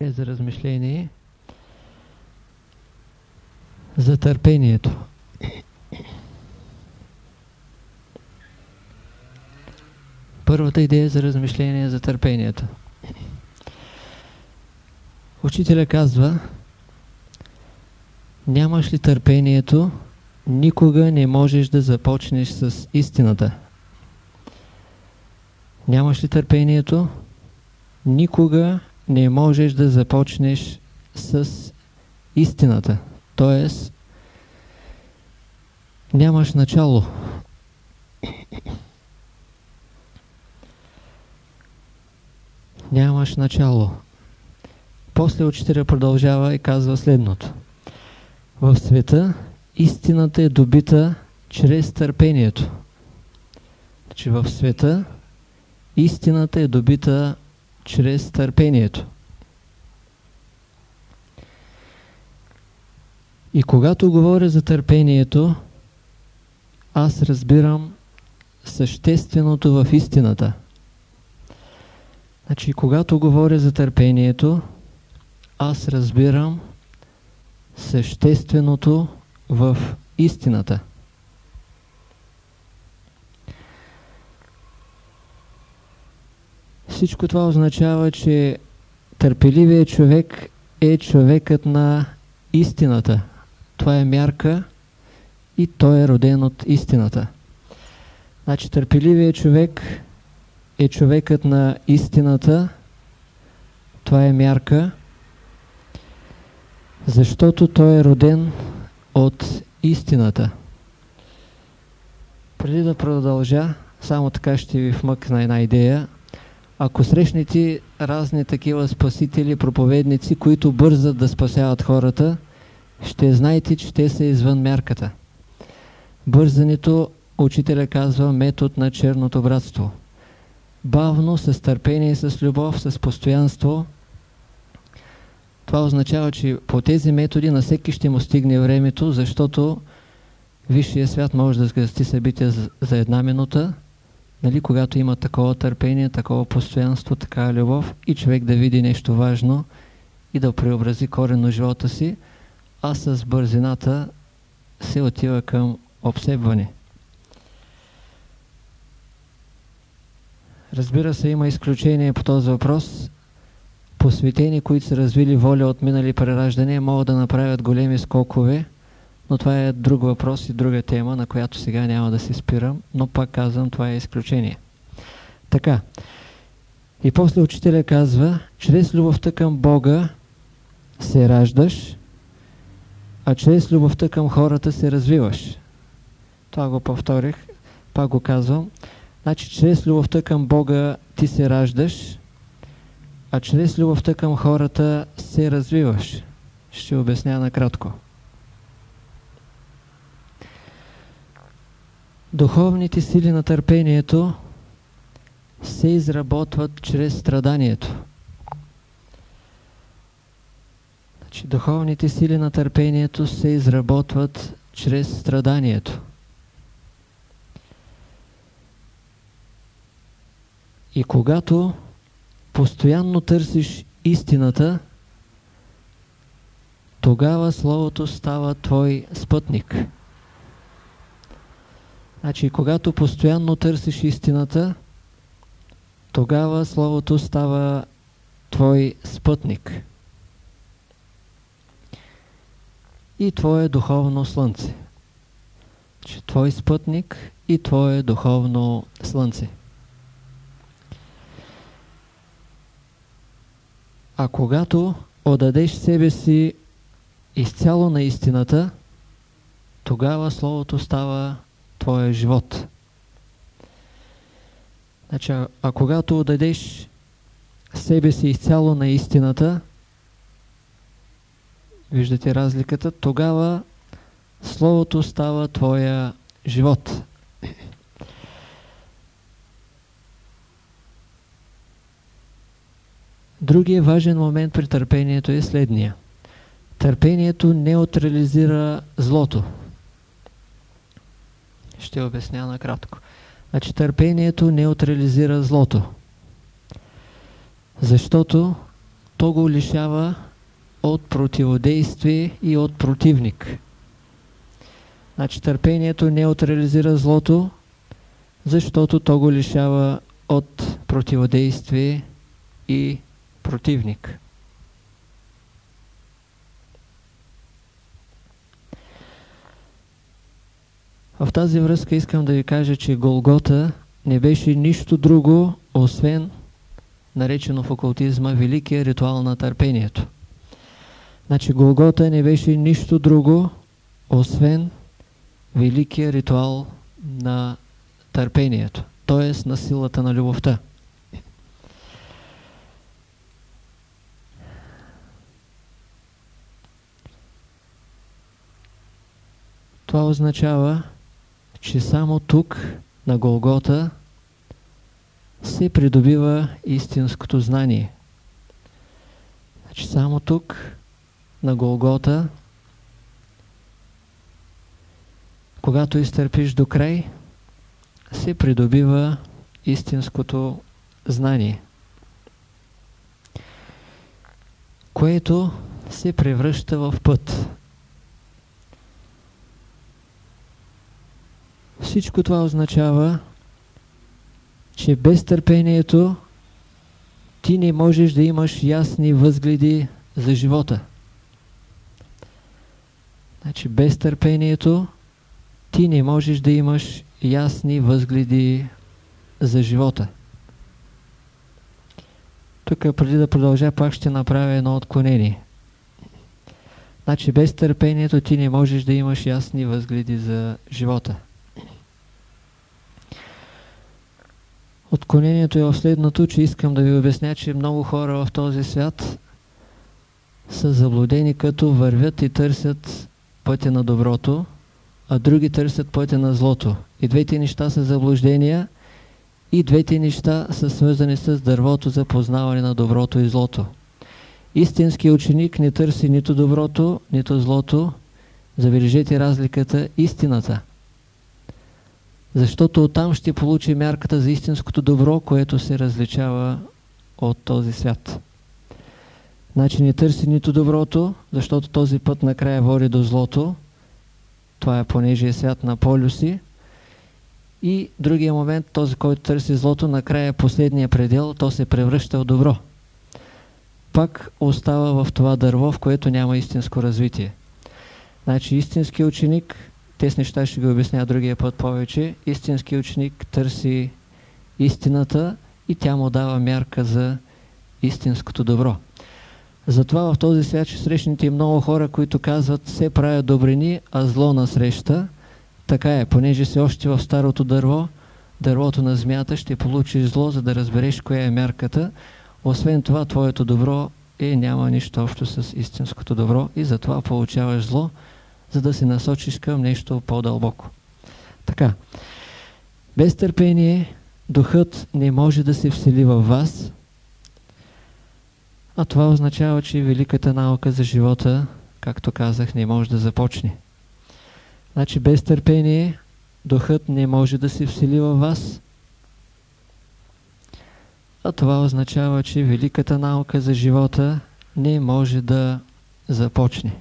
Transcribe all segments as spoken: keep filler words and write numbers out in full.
За размишление за търпението. Първата идея за размишление за търпението. Учителя казва: нямаш ли търпението, никога не можеш да започнеш с истината. Нямаш ли търпението, никога не можеш да започнеш с истината. Тоест, нямаш начало. Нямаш начало. После учителя продължава и казва следното: в света истината е добита чрез търпението. Значи в света истината е добита чрез търпението. И когато говоря за търпението, аз разбирам същественото в истината. Значи, когато говоря за търпението, аз разбирам същественото в истината. Всичко това означава, че търпеливият човек е човекът на истината. Това е мярка и той е роден от истината. Значи търпеливият човек е човекът на истината. Това е мярка, защото той е роден от истината. Преди да продължа, само така ще ви вмъкна една идея. Ако срещнете разни такива спасители, проповедници, които бързат да спасяват хората, ще знаете, че те са извън мярката. Бързането, учителя казва, метод на черното братство. Бавно, с търпение, с любов, с постоянство. Това означава, че по тези методи на всеки ще му стигне времето, защото висшия свят може да сгъсти събития за една минута, нали, когато има такова търпение, такова постоянство, такава любов и човек да види нещо важно и да преобрази коренно живота си, а с бързината се отива към обсебване. Разбира се, има изключение по този въпрос. Посветени, които са развили воля от минали прераждания, могат да направят големи скокове, но това е друг въпрос и друга тема, на която сега няма да се спирам, но пак казвам, това е изключение. Така. И после учителя казва: чрез любовта към Бога се раждаш, а чрез любовта към хората се развиваш. Това го повторих, пак го казвам. Значи, чрез любовта към Бога ти се раждаш, а чрез любовта към хората се развиваш. Ще обясня накратко. Духовните сили на търпението се изработват чрез страданието. Значи, духовните сили на търпението се изработват чрез страданието. И когато постоянно търсиш истината, тогава Словото става твой спътник. Значи, когато постоянно търсиш истината, тогава Словото става твой спътник и твое духовно слънце. Значи, твой спътник и твое духовно слънце. А когато отдадеш себе си изцяло на истината, тогава Словото става твоя живот. Значи, а, а когато отдадеш себе си изцяло на истината, виждате разликата, тогава Словото става твоя живот. Другият важен момент при търпението е следния. Търпението неутрализира злото. Ще обясня накратко. Значи търпението неутрализира злото. Защото то го лишава от противодействие и от противник. Значи търпението неутрализира злото, защото то го лишава от противодействие и противник. В тази връзка искам да ви кажа, че Голгота не беше нищо друго, освен наречено в окултизма великия ритуал на търпението. Значи Голгота не беше нищо друго, освен великия ритуал на търпението, т.е. на силата на любовта. Това означава, че само тук, на Голгота, се придобива истинското знание. Значи само тук, на Голгота, когато изтърпиш до край, се придобива истинското знание, което се превръща в път. Всичко това означава, че без търпението ти не можеш да имаш ясни възгледи за живота. Значи без търпението ти не можеш да имаш ясни възгледи за живота. Тук преди да продължа, пак ще направя едно отклонение. Значи без търпението ти не можеш да имаш ясни възгледи за живота. Отклонението е в следното, че искам да ви обясня, че много хора в този свят са заблудени, като вървят и търсят пътя на доброто, а други търсят пътя на злото. И двете неща са заблуждения, и двете неща са свързани с дървото за познаване на доброто и злото. Истинският ученик не търси нито доброто, нито злото. Забележете разликата, истината. Защото оттам ще получи мярката за истинското добро, което се различава от този свят. Значи не търси нито доброто, защото този път накрая води до злото. Това е понеже е свят на полюси. И другия момент, този, който търси злото, накрая е последния предел, то се превръща в добро. Пак остава в това дърво, в което няма истинско развитие. Значи истински ученик, тези неща ще ги обясня другия път повече, истински ученик търси истината и тя му дава мярка за истинското добро. Затова в този свят ще срещнете много хора, които казват, все правят добрини, а зло насреща. Така е, понеже си още в старото дърво, дървото на змията, ще получиш зло, за да разбереш коя е мярката. Освен това, твоето добро е няма нищо общо с истинското добро и затова получаваш зло, за да се насочиш към нещо по-дълбоко. Така, без търпение духът не може да се всели във вас, а това означава, че великата наука за живота, както казах, не може да започне. Значи без търпение духът не може да се всели във вас, а това означава, че великата наука за живота не може да започне.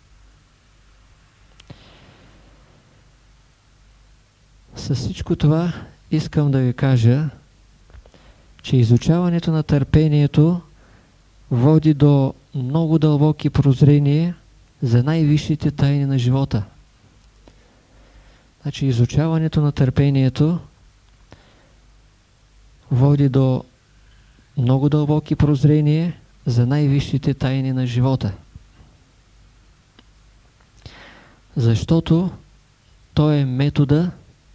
С всичко това искам да ви кажа, че изучаването на търпението води до много дълбоки прозрения за най-висшите тайни на живота. Значи изучаването на търпението води до много дълбоки прозрения за най-висшите тайни на живота. Защото то е метода,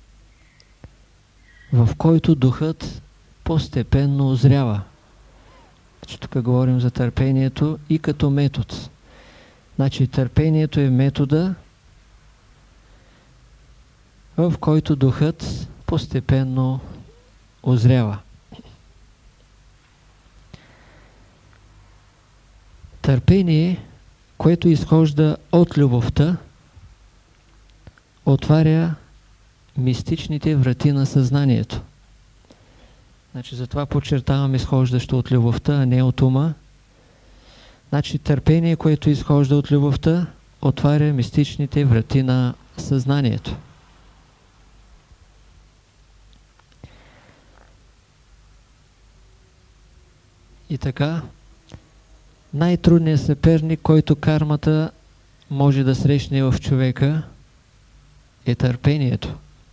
в който духът постепенно озрява. Значи, тук говорим за търпението и като метод. Значи търпението е метода, в който духът постепенно озрява. Търпение, което изхожда от любовта, отваря мистичните врати на съзнанието. Значи затова подчертавам изхождащо от любовта, а не от ума, Значи търпение, което изхожда от любовта, отваря мистичните врати на съзнанието. И така, най-трудният съперник, който кармата може да срещне в човека, е търпението.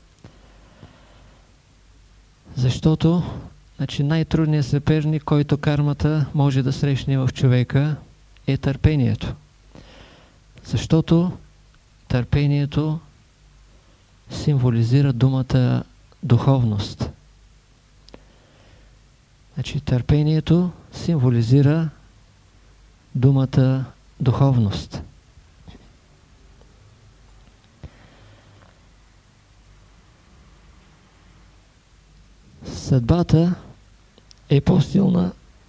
Защото значи, най-трудният съперник, който кармата може да срещне в човека, е търпението. Защото търпението символизира думата духовност. Значи търпението символизира думата духовност. Съдбата е по-силна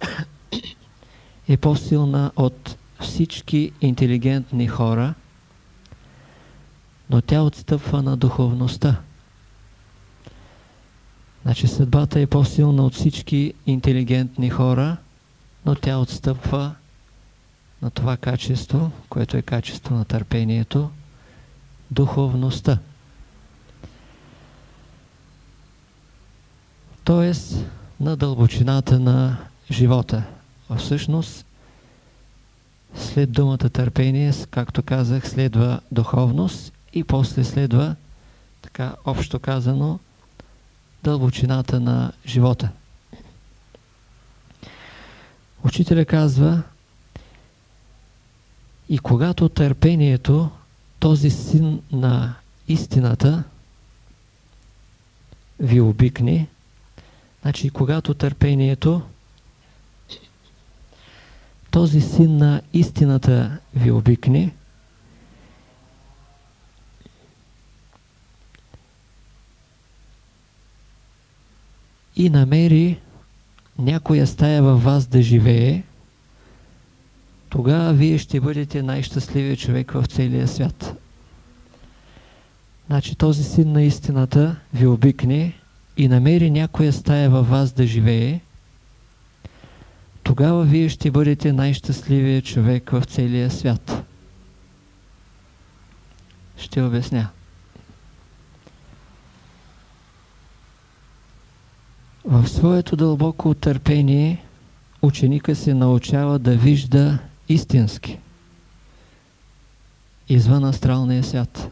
е по-силна от всички интелигентни хора, но тя отстъпва на духовността. Значи съдбата е по-силна от всички интелигентни хора, но тя отстъпва на това качество, което е качество на търпението, духовността. Тоест на дълбочината на живота. А всъщност, след думата търпение, както казах, следва духовност и после следва, така общо казано, дълбочината на живота. Учителя казва, и когато търпението, този син на истината, ви обикне, значи когато търпението, този син на истината ви обикне, и намери някоя стая във вас да живее, тогава вие ще бъдете най-щастливият човек в целия свят. Значи този син на истината ви обикне и намери някоя стая във вас да живее, тогава вие ще бъдете най-щастливият човек в целия свят. Ще обясня. В своето дълбоко търпение ученика се научава да вижда истински, извън астралния свят.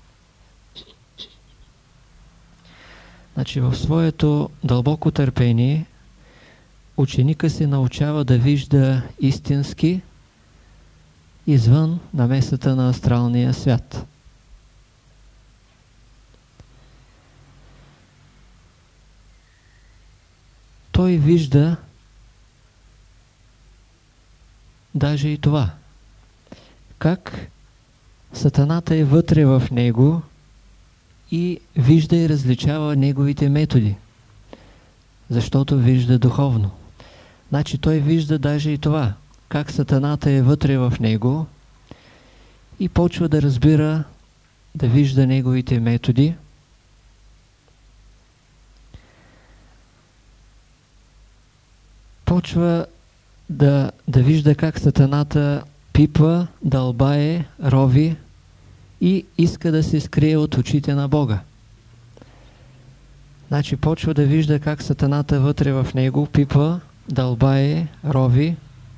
Значи в своето дълбоко търпение ученика се научава да вижда истински, извън намесата на астралния свят. Той вижда даже и това. Как Сатаната е вътре в него и вижда и различава неговите методи. Защото вижда духовно. Значи той вижда даже и това. Как Сатаната е вътре в него и почва да разбира, да вижда неговите методи. Почва да, да вижда как Сатаната пипва, дълбае, рови и иска да се скрие от очите на Бога. Значи почва да вижда как Сатаната вътре в него пипва, дълбае, рови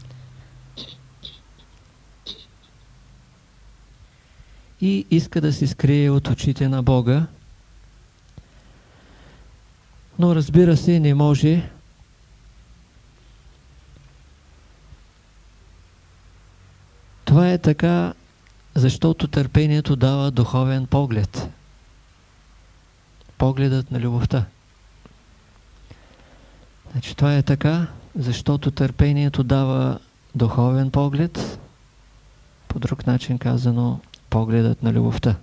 и иска да се скрие от очите на Бога. Но разбира се, не може. Това е така, защото търпението дава духовен поглед. Погледът на любовта. Значи това е така, защото търпението дава духовен поглед, по друг начин казано, погледът на любовта.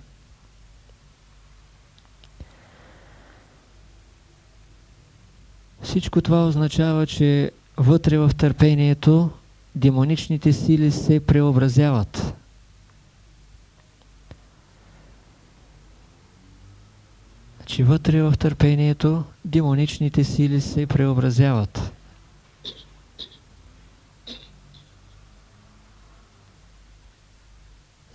Всичко това означава, че вътре в търпението демоничните сили се преобразяват. Значи вътре в търпението демоничните сили се преобразяват.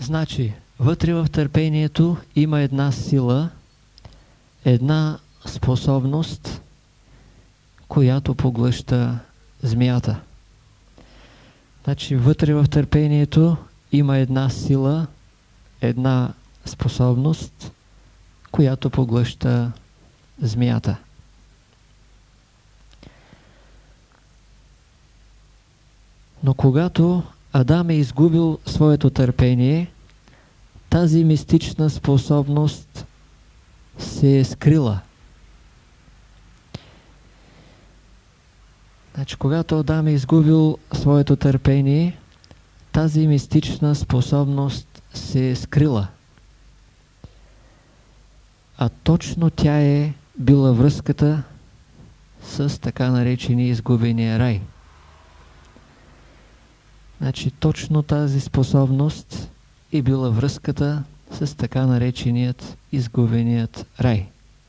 Значи, вътре в търпението има една сила, една способност, която поглъща змията. Значи, вътре в търпението има една сила, една способност, която поглъща змията. Но когато Адам е изгубил своето търпение, тази мистична способност се е скрила. Значи, когато Адам е изгубил своето търпение, тази мистична способност се е скрила. А точно тя е била връзката с така наречения изгубения рай. Значи точно тази способност е била връзката с така нареченият изгубеният рай.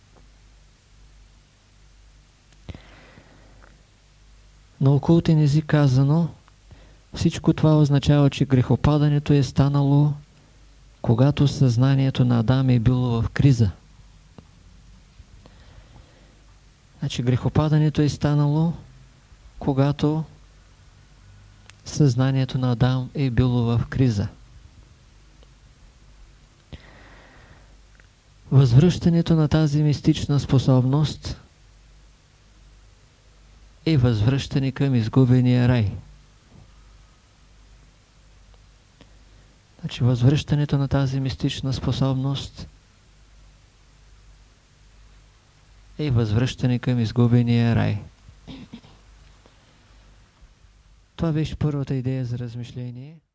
На окултен език казано, всичко това означава, че грехопадането е станало, когато съзнанието на Адам е било в криза. Значи грехопадането е станало, когато съзнанието на Адам е било в криза. Възвръщането на тази мистична способност е възвръщане към изгубения рай. Значи възвръщането на тази мистична способност е възвръщане към изгубения рай. Това беше първата идея за размишление.